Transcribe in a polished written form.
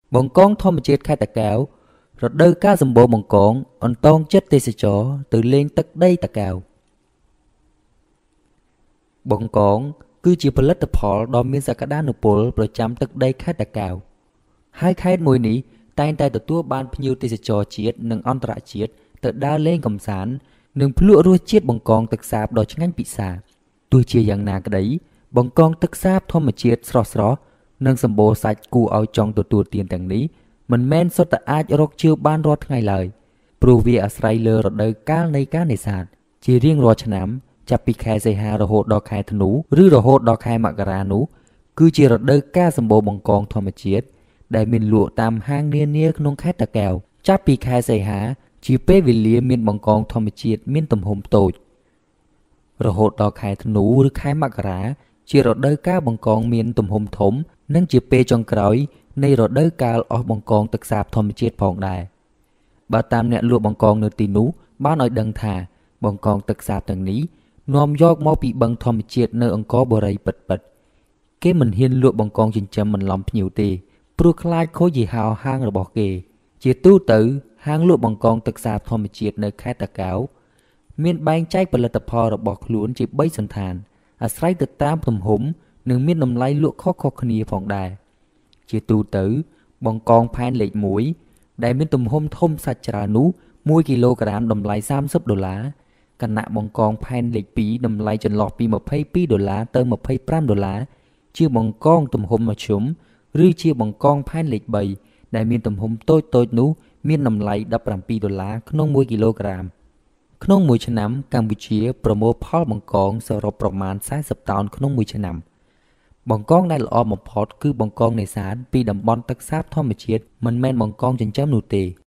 បង្កងធម្មជាតិខេត្តតាកែវរដូវកាលសម្បូរបង្កងអន្តងចិត្តទេសចរទៅលេងទឹកដីតាកែវបង្កងគឺជាផលិតផលដ៏មានសក្តានុពលប្រចាំទឹកដីខេត្តតាកែវហើយខេត្តមួយនេះតែងតែទទួលបានភ្ញៀវទេសចរជាតិនិងអន្តរជាតិទៅដើរលេងកម្សាន្តនិងភ្លក់រសជាតិបង្កងទឹកសាបដ៏ឆ្ងាញ់ពិសាទោះជាយ៉ាងណាក្តីបង្កងទឹកសាបធម្មជាតិស្រស់ៗនិងសម្បូរសាច់គួរឲ្យចង់ទទួលទានទាំងនេះមិនមែនសុទ្ធតែអាចរកជើបានរាល់ថ្ងៃឡើយព្រោះវាអាស្រ័យលើរដូវកាលនៃការនេសាទជារៀងរាល់ឆ្នាំចាប់ពីខែសីហារហូតដល់ខែធ្នូឬរហូតដល់ខែមករានោះគឺជារដូវកាលសម្បូរបង្កងធម្មជាតិដែលមានលក់តាមហាងនានាក្នុងខេត្តតាកែវចាប់ពីខែសីហាជាពេលវេលាមានបង្កងធម្មជាតិមានទំហំតូចរហូតដល់ខែធ្នូឬខែមករាជារដូវកាលបង្កងមានទំហំធំនិងជាពេលចុងក្រោយនៃរដូវកាលអស់បង្កងទឹកសាបធម្មជាតិផងដែរបើតាមអ្នកលក់បង្កងនៅទីនោះបានឲ្យដឹងថាបង្កងទឹកសាបទាំងនេះនាំយកមកពីបឹងធម្មជាតិនៅអង្គរបុរីពិតៗគេមិនហ៊ានលក់បង្កងចិញ្ចឹមបន្លំភ្ញៀវទេព្រោះខ្លាចខូចយីហោហាងរបស់គេជាទូទៅហាងលក់បង្កងទឹកសាបធម្មជាតិនៅខេត្តតាកែវមានបែងចែកផលិតផលរបស់ខ្លួនជា3សន្តានអាស្រ័យទៅតាមទំហំនិងមានតម្លៃលក់ខុសៗគ្នាផងដែរជាទូទៅបង្កងផែនលេខ1ដែលមានទំហំធំសាច់ច្រើននោះ1គីឡូក្រាមតម្លៃ$30ខណៈបង្កងផែនលេខ2តម្លៃចន្លោះពី$22ទៅ$25ជាបង្កងទំហំមធ្យមឬជាបង្កងផែនលេខ3ដែលមានទំហំតូចៗនោះមានតម្លៃ$17ក្នុង1គីឡូក្រាមក្នុងមួយឆ្នាំកម្ពុជាប្រមូលផលបង្កងសរុបប្រមាណ40តោនក្នុងមួយឆ្នាំបង្កងដែលល្អបំផុតគឺបង្កងនេសាទពីតំបន់ទឹកសាបធម្មជាតិមិនមែនបង្កងចិញ្ចឹមនោះទេ